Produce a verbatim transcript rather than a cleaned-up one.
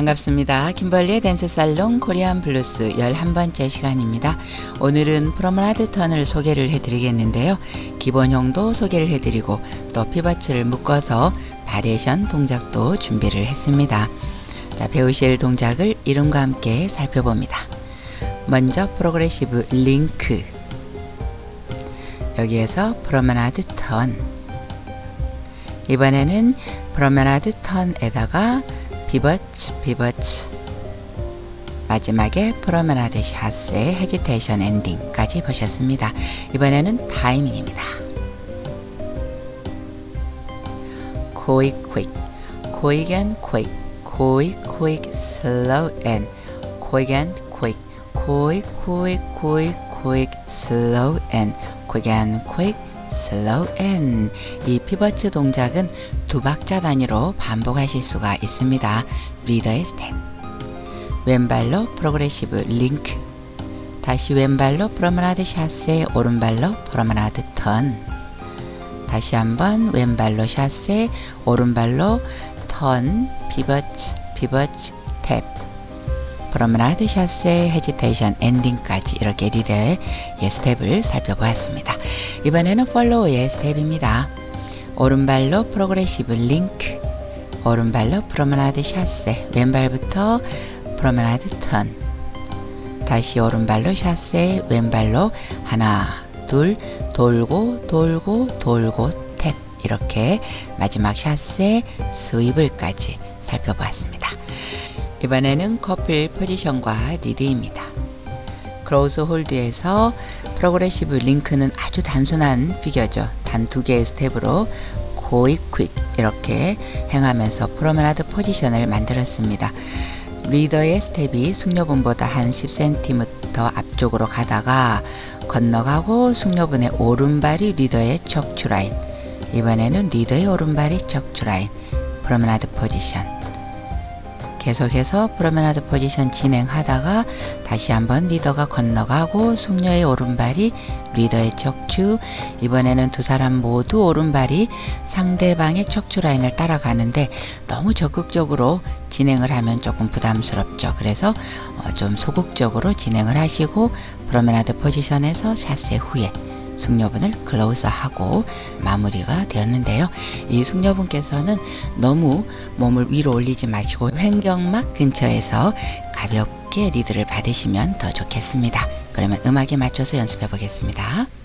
반갑습니다. 김벌리의 댄스 살롱 코리안 블루스 열한 번째 시간입니다. 오늘은 프로메나드 턴을 소개를 해드리겠는데요. 기본형도 소개를 해드리고 또 피벗을 묶어서 바리에이션 동작도 준비를 했습니다. 자, 배우실 동작을 이름과 함께 살펴봅니다. 먼저 프로그레시브 링크, 여기에서 프로메나드 턴, 이번에는 프로메나드 턴에다가 피벗, 피벗, 마지막에 프로메나드 샷의 헤지테이션 엔딩까지 보셨습니다. 이번에는 타이밍입니다. quick, quick, quick and quick, quick, quick, slow and quick and quick, quick, quick, quick, quick, slow and quick and quick, 슬로우 앤. 이 피벗 동작은 두 박자 단위로 반복하실 수가 있습니다. 리더의 스텝, 왼발로 프로그레시브 링크, 다시 왼발로 프로메나드 샷세, 오른발로 프로메나드 턴, 다시 한번 왼발로 샷세, 오른발로 턴, 피벗, 피벗, 탭, 프로메나드 샷세, 헤지테이션 엔딩까지 이렇게 리더의 스텝을 살펴보았습니다. 이번에는 팔로우의 스텝입니다. 오른발로 프로그레시브 링크, 오른발로 프로메나드 샷세, 왼발부터 프로메나드 턴, 다시 오른발로 샷세, 왼발로 하나, 둘, 돌고 돌고 돌고 탭, 이렇게 마지막 샷세, 스위블까지 살펴보았습니다. 이번에는 커플 포지션과 리드입니다. 크로스 홀드에서 프로그레시브 링크는 아주 단순한 피겨죠. 단 두 개의 스텝으로 quick, quick 이렇게 행하면서 프로메나드 포지션을 만들었습니다. 리더의 스텝이 숙녀분보다 한 십 센티미터 앞쪽으로 가다가 건너가고 숙녀분의 오른발이 리더의 척추 라인, 이번에는 리더의 오른발이 척추 라인, 프로메나드 포지션. 계속해서 프로메나드 포지션 진행하다가 다시 한번 리더가 건너가고 숙녀의 오른발이 리더의 척추, 이번에는 두 사람 모두 오른발이 상대방의 척추 라인을 따라가는데 너무 적극적으로 진행을 하면 조금 부담스럽죠. 그래서 좀 소극적으로 진행을 하시고 프로메나드 포지션에서 샷세 후에 숙녀분을 클로즈하고 마무리가 되었는데요. 이 숙녀분께서는 너무 몸을 위로 올리지 마시고 횡격막 근처에서 가볍게 리드를 받으시면 더 좋겠습니다. 그러면 음악에 맞춰서 연습해 보겠습니다.